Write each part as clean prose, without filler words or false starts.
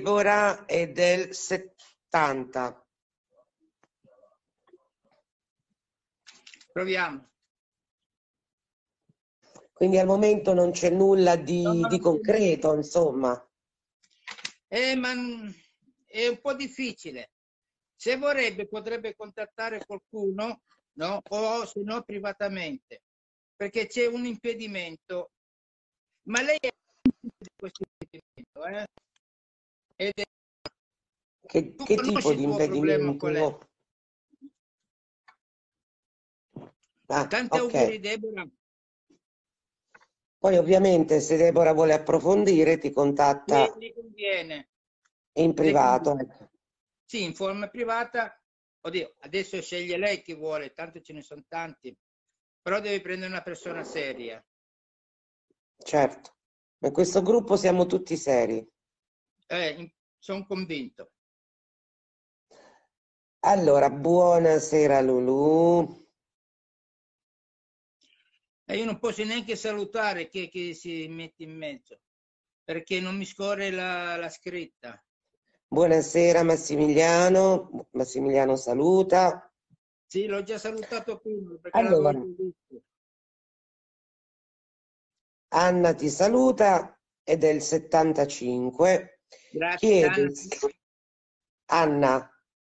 Deborah è del 70. Proviamo. Quindi al momento non c'è nulla No, di concreto, insomma. Ma è un po' difficile. Se vorrebbe potrebbe contattare qualcuno, no? O se no privatamente, perché c'è un impedimento. Ma lei è di questo impedimento, eh? Ed è... Tu Che tipo conosci il di tuo problema qual è? impedimento? Ah, Tanti ok. auguri, Deborah. Poi ovviamente se Deborah vuole approfondire ti contatta Le conviene. in Le privato. conviene. Sì, in forma privata. Oddio, adesso sceglie lei chi vuole, tanto ce ne sono tanti. Però devi prendere una persona seria. Certo, in questo gruppo siamo tutti seri. Sono convinto. Allora, buonasera Lulu. E io non posso neanche salutare chi si mette in mezzo, perché non mi scorre la scritta. Buonasera Massimiliano. Massimiliano saluta. Sì, l'ho già salutato prima, perché l'avevo Allora, già visto. Anna ti saluta, è del 75. Grazie, Chiede, Anna. Anna,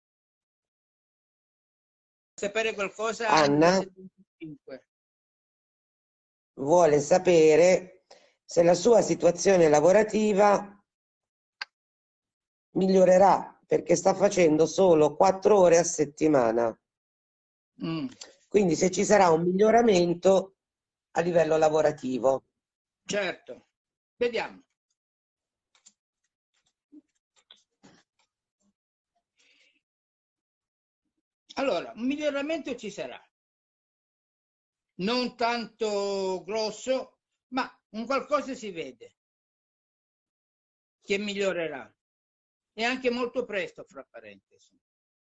Sapere qualcosa anche del Anna 75. vuole sapere se la sua situazione lavorativa migliorerà perché sta facendo solo 4 ore a settimana. Quindi se ci sarà un miglioramento a livello lavorativo. Certo, vediamo. Allora, un miglioramento ci sarà. Non tanto grosso, ma un qualcosa si vede che migliorerà. E anche molto presto, fra parentesi.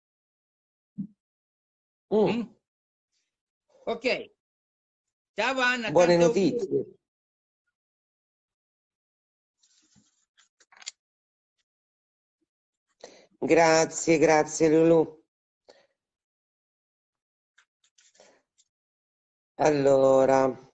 Mm? Ok. Ciao Anna, Buone tanti auguri. notizie. Grazie, grazie Lulu. Allora,